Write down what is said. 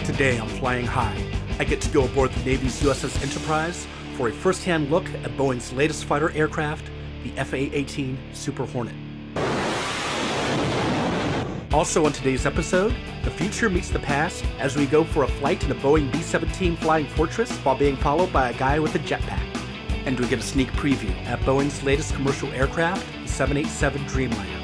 Today I'm flying high. I get to go aboard the Navy's USS Enterprise for a first-hand look at Boeing's latest fighter aircraft, the FA-18 Super Hornet. Also on today's episode, the future meets the past as we go for a flight in a Boeing B-17 Flying Fortress while being followed by a guy with a jetpack. And we get a sneak preview at Boeing's latest commercial aircraft, the 787 Dreamliner.